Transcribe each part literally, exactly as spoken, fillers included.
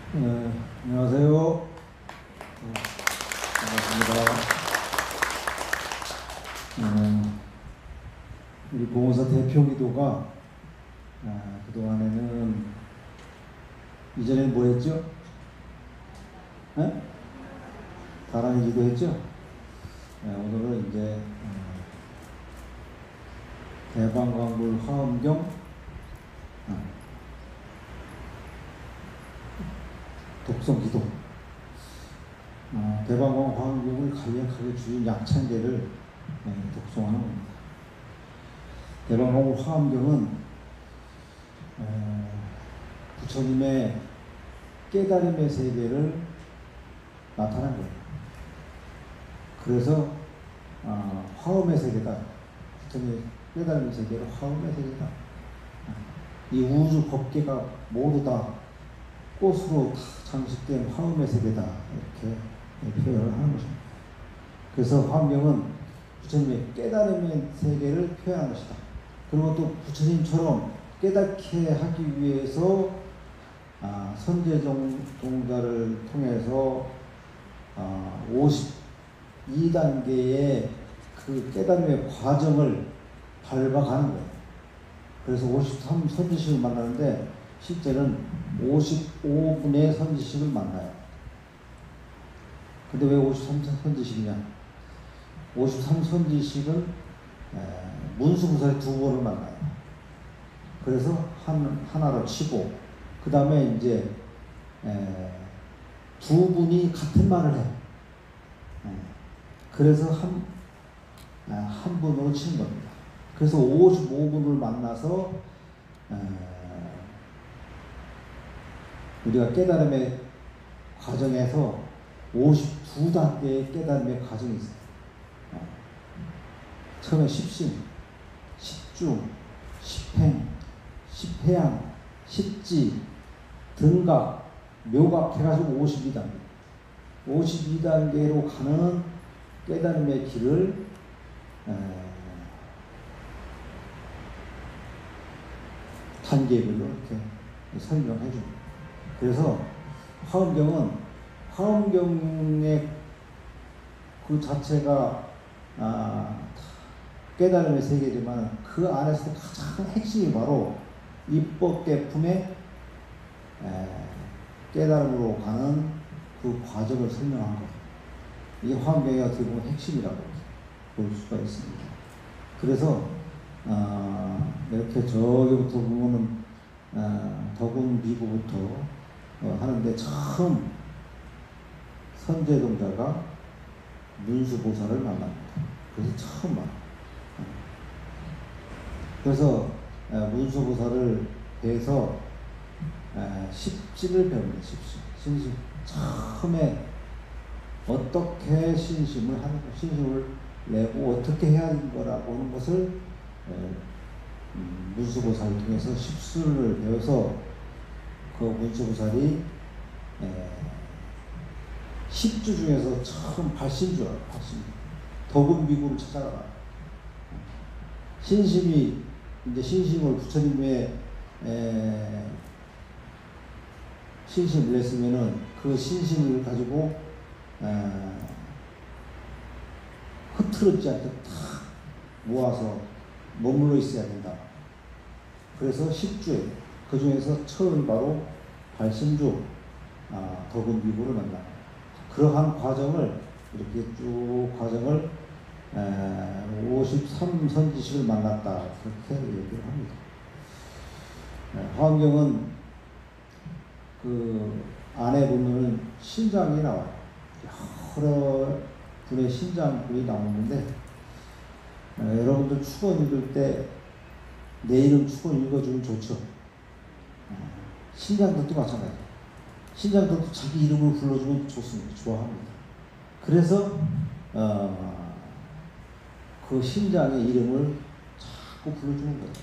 네, 안녕하세요. 네, 반갑습니다. 어, 우리 봉헌사 대표 기도가 아, 그동안에는 이전에는 뭐 했죠? 네? 다란이 기도했죠? 네, 오늘은 이제 어, 대방광불 화엄경 어, 독성 기도 어, 대방광 화엄경을 간략하게 주인 약찬제를 네, 독송하는 겁니다. 대방광불 화엄경은 어, 부처님의 깨달음의 세계를 나타난 거예요. 그래서 어, 화엄의 세계다. 부처님의 깨달음의 세계를 화엄의 세계다. 이 우주 법계가 모두 다 꽃으로 다 장식된 화엄의 세계다. 이렇게 표현을 하는 것입니다. 그래서 화엄경은 부처님의 깨달음의 세계를 표현한 것이다. 그리고 또 부처님처럼 깨닫게 하기 위해서 아, 선제동자를 통해서 아, 오십이 단계의 그 깨달음의 과정을 밟아가는 거예요. 그래서 오십삼 선지식을 만나는데 실제는 오십오 분의 선지식을 만나요. 근데 왜 오십삼 선지식이냐? 오십삼 선지식은 문수부사의 두 번을 만나요. 그래서 한, 하나로 치고, 그 다음에 이제 에, 두 분이 같은 말을 해. 에, 그래서 한, 에, 한 분으로 치는 겁니다. 그래서 오십오 분을 만나서 에, 우리가 깨달음의 과정에서 오십이 단계의 깨달음의 과정이 있어요. 에, 처음에 십심, 십중, 십행, 십회양, 십지, 등각, 묘각 해가지고 오십이 단계. 오십이 단계로 가는 깨달음의 길을 에, 단계별로 이렇게 설명해 줍니다. 그래서 화엄경은 화엄경의 그 자체가 아, 깨달음의 세계지만 그 안에서 가장 핵심이 바로 입법 개품의 깨달음으로 가는 그 과정을 설명한 것. 이게 화엄경의 어떻게 보면 핵심이라고 볼 수가 있습니다. 그래서 어, 이렇게 저기부터 보면은 어, 덕운 비구부터 어, 하는데 처음 선제동자가 문수보살을 만납니다. 그래서 처음 만나. 그래서 문수보살을 뵈서 십지를 배웁니다. 십지. 신심. 처음에 어떻게 신심을 하는 거, 신심을 내고 어떻게 해야 하는 거라고 하는 것을 문수보살을 통해서 십수를 배워서 그 문수보살이 십주 중에서 처음 발신주라고, 발신주. 덕운비구를 찾아가라. 신심이, 이제 신심을 부처님의 에, 신심을 냈으면은 그 신심을 가지고 에, 흐트러지지 않게 탁 모아서 머물러 있어야 된다. 그래서 십주에 그 중에서 처음이 바로 발신주 아, 덕운비구를 만나. 그러한 과정을 이렇게 쭉 과정을 에, 오십삼 선지식을 만났다. 그렇게 얘기를 합니다. 에, 화엄경은 그 안에 보면은 신장이 나와요. 여러 분의 신장들이 나오는데 에, 여러분들 축원 읽을 때 내 이름 축원 읽어주면 좋죠. 에, 신장들도 마찬가지예요. 신장들도 자기 이름을 불러주면 좋습니다. 좋아합니다. 그래서 어, 그 신장의 이름을 자꾸 불러주는 거예요.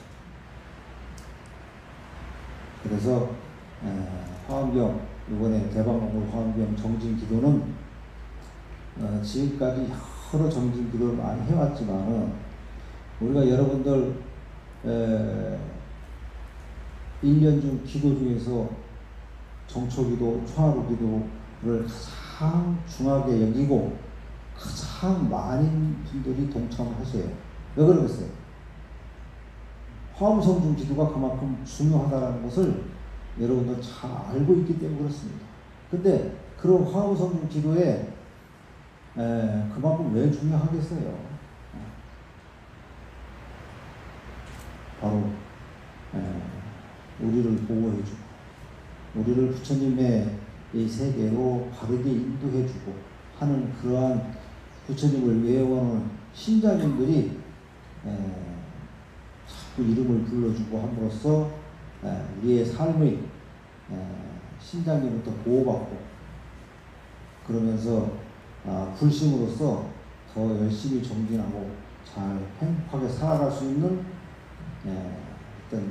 그래서 에, 화엄경, 이번에 대방광불 화엄경 정진기도는 어, 지금까지 여러 정진기도를 많이 해왔지만 우리가 정초기도, 초하루기도를 가장 중하게 여기고 가장 많은 분들이 동참을 하세요. 왜 그러겠어요? 화엄성중 기도가 그만큼 중요하다는 것을 여러분들 잘 알고 있기 때문에 그렇습니다. 근데 그런 화엄성중 기도에 에, 그만큼 왜 중요하겠어요? 바로 에, 우리를 보호해주고 우리를 부처님의 이 세계로 바르게 인도해주고 하는 그러한 부처님을 외워오는 신자님들이 에, 자꾸 이름을 불러주고 함으로써 에, 우리의 삶의 에, 신자님부터 보호받고 그러면서 아, 불심으로써 더 열심히 정진하고 잘 행복하게 살아갈 수 있는 에, 어떤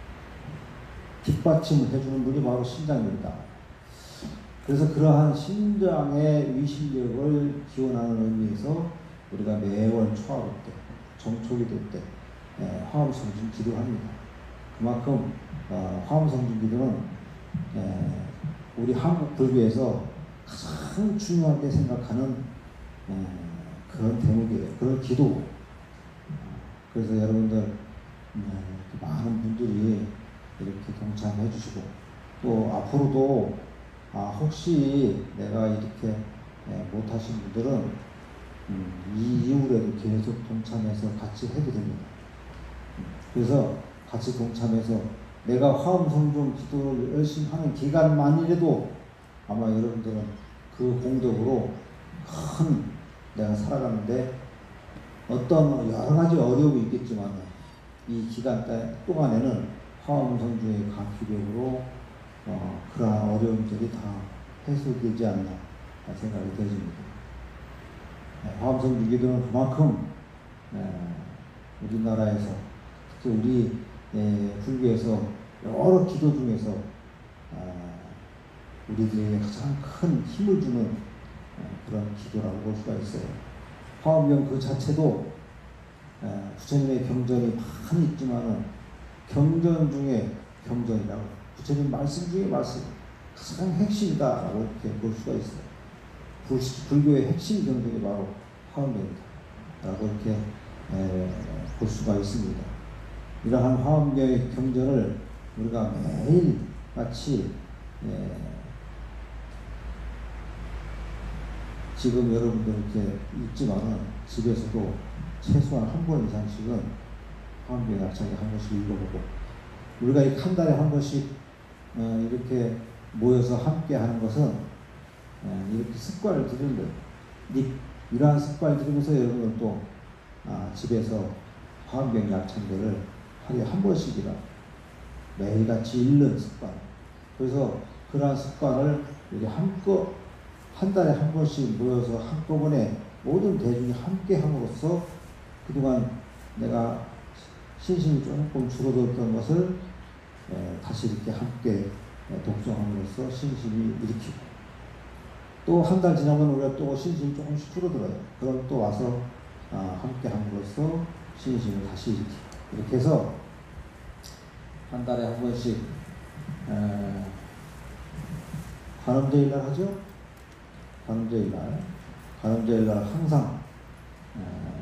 뒷받침을 해주는 분이 바로 신장입니다. 그래서 그러한 신장의 위신력을 기원하는 의미에서 우리가 매월 초하루 때, 정초기도 때 에, 화엄성중 기도를 합니다. 그만큼 어, 화엄성중 기도는 에, 우리 한국 불교에서 가장 중요하게 생각하는 에, 그런 대목이에요. 그런 기도. 그래서 여러분들 에, 많은 분들이 이렇게 동참해 주시고 또 앞으로도 아, 혹시 내가 이렇게 에, 못하신 분들은 음, 이 이후에도 계속 동참해서 같이 해도 됩니다. 그래서 같이 동참해서 내가 화엄성중 기도를 열심히 하는 기간만이라도 아마 여러분들은 그 공덕으로 큰 내가 살아가는데 어떤 여러 가지 어려움이 있겠지만 이 기간 동안에는 화엄성중의 가피력으로 어, 그러한 어려움들이 다 해소되지 않나 생각이 되집니다. 네, 화엄성중 기도는 그만큼 에, 우리나라에서 특히 우리 에, 불교에서 여러 기도 중에서 아, 우리들에게 가장 큰 힘을 주는 에, 그런 기도라고 볼 수가 있어요. 화엄경 그 자체도 에, 부처님의 경전이 많이 있지만은 경전 중에 경전이라고 부처님 말씀 중에 말씀 가장 핵심이다라고 이렇게 볼 수가 있어요. 불, 불교의 핵심 경전이 바로 화엄경이다 라고 이렇게 에, 볼 수가 있습니다. 이러한 화엄경의 경전을 우리가 매일 같이 에, 지금 여러분들 이렇게 읽지만은 집에서도 최소한 한 번 이상씩은 화엄경 약차게 한 번씩 읽어보고 우리가 이 한 달에 한 번씩 어, 이렇게 모여서 함께 하는 것은 어, 이렇게 습관을 들이는 거예요. 이러한 습관을 들이면서 여러분은 또 아, 집에서 화엄경 약찬들을 하루에 한 번씩이라 매일같이 읽는 습관. 그래서 그러한 습관을 우리 한꺼 한 달에 한 번씩 모여서 한꺼번에 모든 대중이 함께 함으로써 그동안 내가 신심이 조금 줄어들었던 것을 에, 다시 이렇게 함께 독송함으로써 신심이 일으키고 또 한 달 지나면 우리가 또 신심이 조금씩 줄어들어요. 그럼 또 와서 아, 함께 함으로써 신심을 다시 일으키고 이렇게 해서 한 달에 한 번씩 에, 관음제일날 하죠? 관음제일날 관음제일날 항상 에,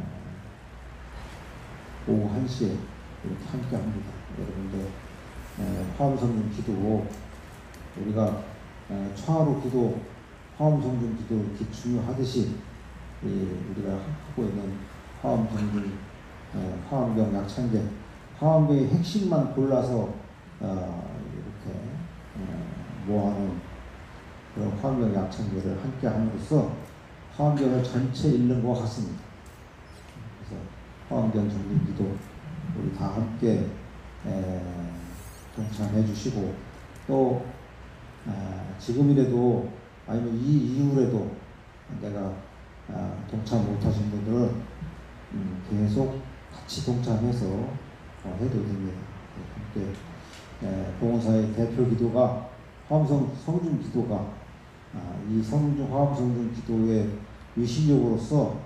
오후 한 시에 이렇게 함께 합니다. 여러분들 화엄성중 기도 우리가 에, 초하루 기도 화엄성중 기도 이렇게 중요하듯이 이, 우리가 하고 있는 화엄성중 화엄경 약찬제 화엄경의 핵심만 골라서 어, 이렇게 어, 모아놓은 그런 화엄경 약찬제를 함께 함으로써 화엄경을 전체 읽는 것 같습니다. 그래서 화엄경 정진기도 우리 다 함께 에, 동참해 주시고 또 에, 지금이라도 아니면 이 이후에도 내가 아, 동참 못하신 분들은 음, 계속 같이 동참해서 어, 해도 됩니다. 함께 에, 봉헌사의 대표 기도가 화엄성 성중 기도가 아, 이 성중 화엄성중 기도의 위신력으로서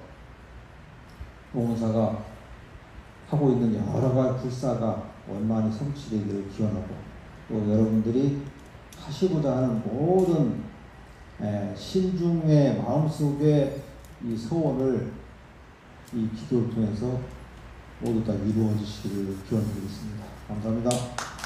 봉헌사가 하고 있는 여러 가지 불사가 원만히 성취되기를 기원하고 또 여러분들이 하시고자 하는 모든 에, 신중의 마음속에 이 소원을 이 기도를 통해서 모두 다 이루어지시기를 기원드리겠습니다. 감사합니다.